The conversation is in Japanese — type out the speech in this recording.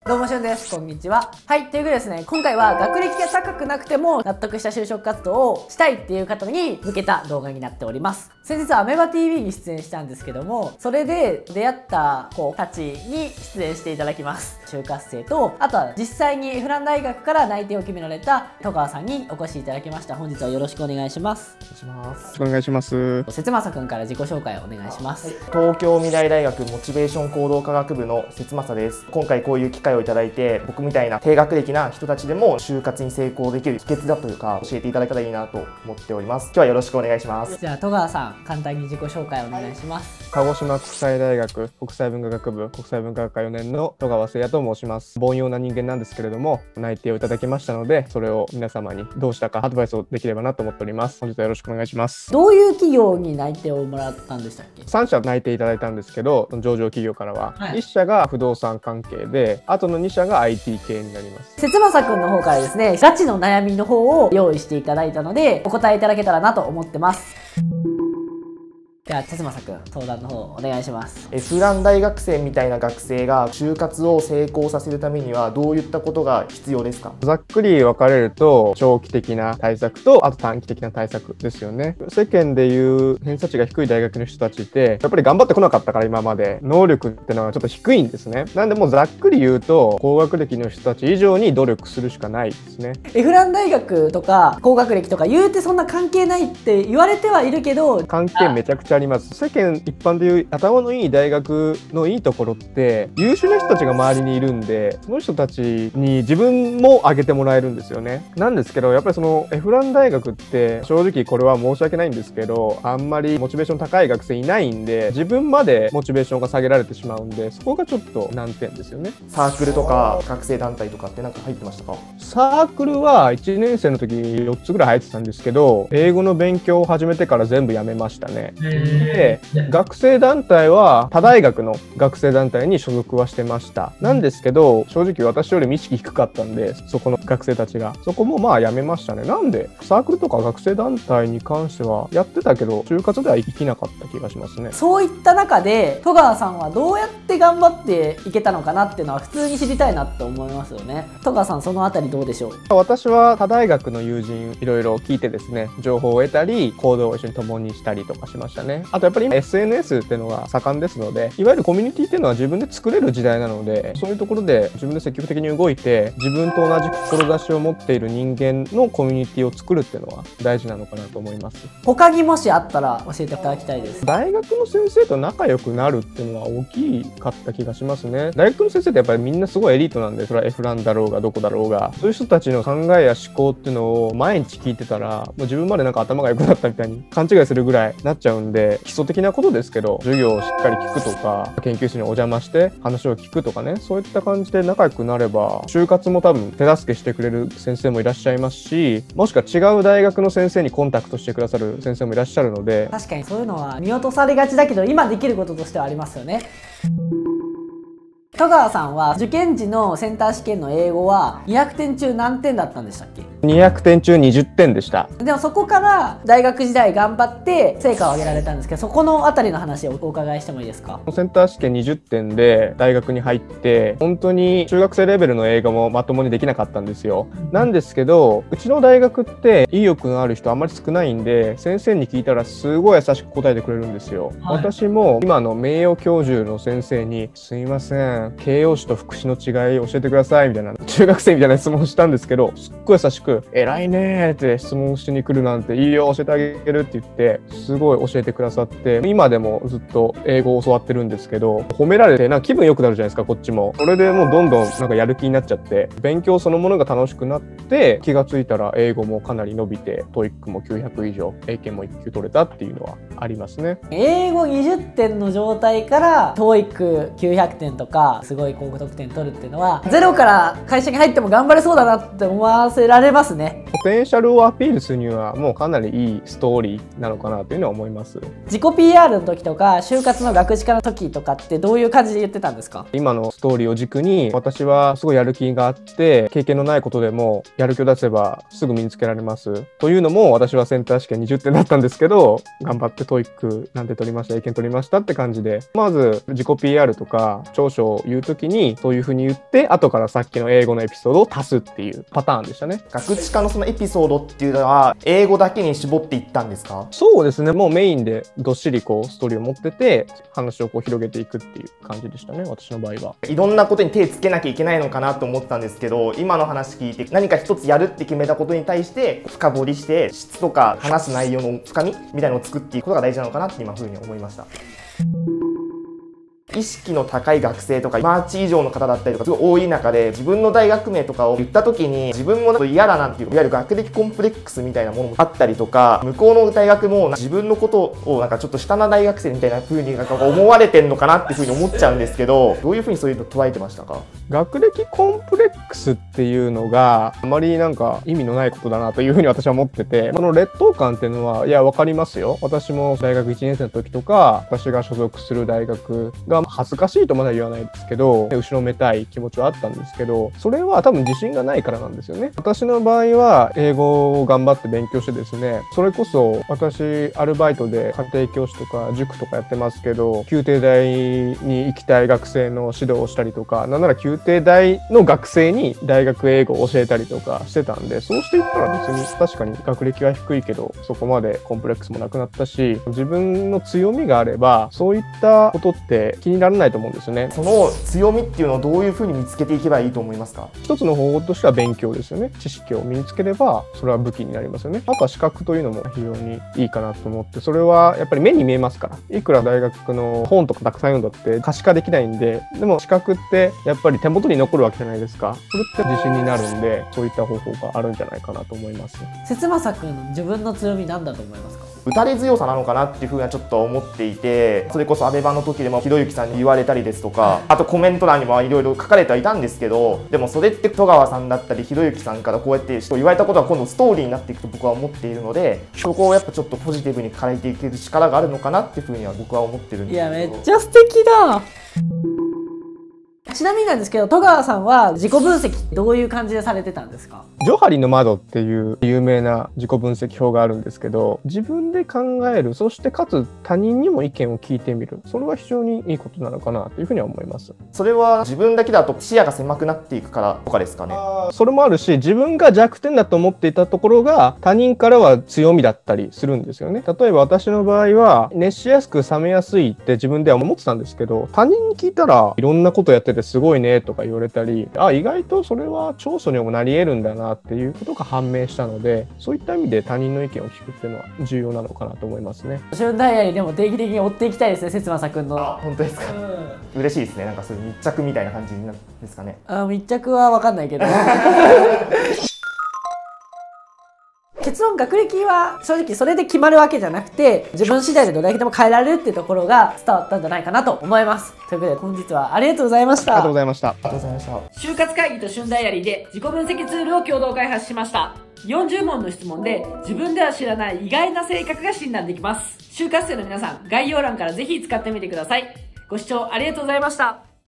どうもしゅんです。こんにちは。はい、ということでですね、今回は学歴が高くなくても納得した就職活動をしたいっていう方に向けた動画になっております。先日アメバ TV に出演したんですけども、それで出会った子たちに出演していただきます。就活生と、あとは実際にFラン大学から内定を決められた戸川さんにお越しいただきました。本日はよろしくお願いします。 お願いします。お願いします。 節政くんから自己紹介をお願いします。 東京未来大学モチベーション行動科学部の節政です。今回こういう機会をいただいて、僕みたいな低学歴な人たちでも就活に成功できる秘訣だというか教えていただけたらいいなと思っております。今日はよろしくお願いします。 じゃあ戸川さん、簡単に自己紹介お願いします。 鹿児島国際大学国際文化学部国際文化学科4年の戸川誠也と申します。凡庸な人間なんですけれども、内定をいただきましたので、それを皆様にどうしたかアドバイスをできればなと思っております。本日はよろしくお願いします。 どういう企業に内定をもらったんでしたっけ ？3社内定いただいたんですけど、上場企業からは、1社が不動産関係で、あとの2社が IT 系になります。 節政くんの方からですね、ガチの悩みの方を用意していただいたので、お答えいただけたらなと思ってます。では節政くん、相談の方お願いします。 Fラン大学生みたいな学生が就活を成功させるためにはどういったことが必要ですか？ ざっくり分かれると、長期的な対策とあと短期的な対策ですよね。世間でいう偏差値が低い大学の人たちってやっぱり頑張ってこなかったから、今まで能力ってのはちょっと低いんですね。なんでもうざっくり言うと、高学歴の人たち以上に努力するしかないですね。 Fラン大学とか高学歴とか言うてそんな関係ないって言われてはいるけど、 関係めちゃくちゃあります。世間一般でいう頭のいい大学のいいところって優秀な人たちが周りにいるんで、その人たちに自分も上げてもらえるんですよね。なんですけど、やっぱりそのFラン大学って正直これは申し訳ないんですけど、あんまりモチベーション高い学生いないんで、自分までモチベーションが下げられてしまうんで、そこがちょっと難点ですよね。 サークルとか学生団体とかってなんか入ってましたか？ サークルは1年生の時4つぐらい入ってたんですけど、英語の勉強を始めてから全部やめましたね。で、学生団体は他大学の学生団体に所属はしてました。なんですけど、正直私よりも意識低かったんで、そこの学生たちがそこもまあやめましたね。なんでサークルとか学生団体に関してはやってたけど、就活では生きなかった気がしますね。 そういった中で戸川さんはどうやって頑張っていけたのかなっていうのは普通に知りたいなって思いますよね。戸川さん、そのあたりどうでしょう？ 私は他大学の友人いろいろ聞いてですね、情報を得たり行動を一緒に共にしたりとかしましたね。あとやっぱり今 SNS っていうのが盛んですので、いわゆるコミュニティっていうのは自分で作れる時代なので、そういうところで自分で積極的に動いて、自分と同じ志を持っている人間のコミュニティを作るっていうのは大事なのかなと思います。 他にもしあったら教えていただきたいです。 大学の先生と仲良くなるっていうのは大きかった気がしますね。大学の先生ってやっぱりみんなすごいエリートなんで、それは F ランだろうがどこだろうが、そういう人たちの考えや思考っていうのを毎日聞いてたら、もう自分までなんか頭が良くなったみたいに勘違いするぐらいなっちゃうんで、基礎的なことですけど、授業をしっかり聞くとか、研究室にお邪魔して話を聞くとかね、そういった感じで仲良くなれば、就活も多分手助けしてくれる先生もいらっしゃいますし、もしくは違う大学の先生にコンタクトしてくださる先生もいらっしゃるので、 確かにそういうのは見落とされがちだけど、今できることとしてはありますよね。戸川さんは受験時のセンター試験の英語は200点中何点だったんでしたっけ ？200点中20点でした。 でもそこから大学時代頑張って成果を上げられたんですけど、そこのあたりの話をお伺いしてもいいですか？ センター試験20点で大学に入って、本当に中学生レベルの英語もまともにできなかったんですよ。なんですけど、うちの大学って意欲のある人あんまり少ないんで、先生に聞いたらすごい優しく答えてくれるんですよ。私も今の名誉教授の先生に、すいません、形容詞と副詞の違い教えてくださいみたいな、中学生みたいな質問をしたんですけど、すっごい優しく、偉いねーって質問しに来るなんて、いいよ教えてあげるって言ってすごい教えてくださって、今でもずっと英語を教わってるんですけど、褒められてなんか気分良くなるじゃないですか、こっちも。それでもうどんどんなんかやる気になっちゃって、勉強そのものが楽しくなって、気がついたら英語もかなり伸びて、TOEIC も900以上、英検も1級取れたっていうのはありますね。 英語20点の状態から TOEIC900 点とかすごい高得点取るっていうのは、ゼロから会社に入っても頑張れそうだなって思わせられますね。 ポテンシャルをアピールするにはもうかなりいいストーリーなのかなというのは思います。 自己 PR の時とか就活の学士課の時とかってどういう感じで言ってたんですか？ 今のストーリーを軸に、私はすごいやる気があって経験のないことでもやる気を出せばすぐ身につけられますというのも、私はセンター試験20点だったんですけど、頑張ってトイックなんて取りました、英検取りましたって感じで、まず自己 PR とか長所を言う時にそういう風に言って、後からさっきの英語のエピソードを足すっていうパターンでしたね。 学士課のそのエピソードっていうのは英語だけに絞っていったんですか？ そうですね、もうメインでどっしりこうストーリーを持ってて話をこう広げていくっていう感じでしたね、私の場合は。 いろんなことに手つけなきゃいけないのかなと思ったんですけど、今の話聞いて何か一つやるって決めたことに対して深掘りして質とか話す内容の深みみたいなのを作っていくことが大事なのかなって今風に思いました。意識の高い学生とかマーチ以上の方だったりとかすごい多い中で、自分の大学名とかを言った時に自分も嫌だなっていう、いわゆる学歴コンプレックスみたいなものもあったりとか、向こうの大学も自分のことをなんかちょっと下な大学生みたいな風になんか思われてんのかなっていう風に思っちゃうんですけど、どういう風にそういうの捉えてましたか？ 学歴コンプレックスっていうのがあまりなんか意味のないことだなというふうに私は思ってて、この劣等感っていうのは、いや分かりますよ。私も大学1年生の時とか、私が所属する大学が恥ずかしいとまだ言わないですけど、後ろめたい気持ちはあったんですけど、それは多分自信がないからなんですよね。私の場合は英語を頑張って勉強してですね、それこそ私アルバイトで家庭教師とか塾とかやってますけど、宮廷大に行きたい学生の指導をしたりとか、なんなら宮廷大の学生に大学英語を教えたりとかしてたんで、そうしていったら別に確かに学歴は低いけどそこまでコンプレックスもなくなったし、自分の強みがあればそういったことって気にならないと思うんですよね。 その強みっていうのをどういう風に見つけていけばいいと思いますか？ 一つの方法としては勉強ですよね。知識を身につければそれは武器になりますよね。あとは資格というのも非常にいいかなと思って、それはやっぱり目に見えますから。いくら大学の本とかたくさん読んだって可視化できないんで、でも資格ってやっぱり手元に残るわけじゃないですか。それって自信になるんで、そういった方法があるんじゃないかなと思います。 節政君の自分の強みなんだと思いますか？ 打たれ強さなのかなっていう風にはちょっと思っていて、それこそアベバの時でもひろゆきさんに言われたりですとか、あとコメント欄にもいろいろ書かれてはいたんですけど、でもそれって戸川さんだったりひろゆきさんからこうやって言われたことは今度ストーリーになっていくと僕は思っているので、そこをやっぱちょっとポジティブに変えていける力があるのかなっていう風には僕は思ってるんですけど。 いや、めっちゃ素敵だ。ちなみになんですけど、戸川さんは自己分析どういう感じでされてたんですか？ ジョハリの窓っていう有名な自己分析表があるんですけど、自分で考える、そしてかつ他人にも意見を聞いてみる、それは非常にいいことなのかなというふうには思います。 それは自分だけだと視野が狭くなっていくからとかですかね？ それもあるし、自分が弱点だと思っていたところが他人からは強みだったりするんですよね。例えば私の場合は熱しやすく冷めやすいって自分では思ってたんですけど、他人に聞いたらいろんなことやっててすごいねとか言われたり、意外とそれは長所にもなり得るんだなっていうことが判明したので、そういった意味で他人の意見を聞くっていうのは重要なのかなと思いますね。 旬ダイアリーでも定期的に追っていきたいですね、節政君の。 本当ですか？嬉しいですね。なんかそういう密着みたいな感じになるんですかね。 密着は分かんないけど結論、学歴は正直それで決まるわけじゃなくて、自分次第でどれだけでも変えられるっていうところが伝わったんじゃないかなと思います。ということで本日はありがとうございました。 ありがとうございました。 ありがとうございました。 就活会議と旬ダイアリーで自己分析ツールを共同開発しました。40問の質問で自分では知らない意外な性格が診断できます。就活生の皆さん、概要欄からぜひ使ってみてください。ご視聴ありがとうございました。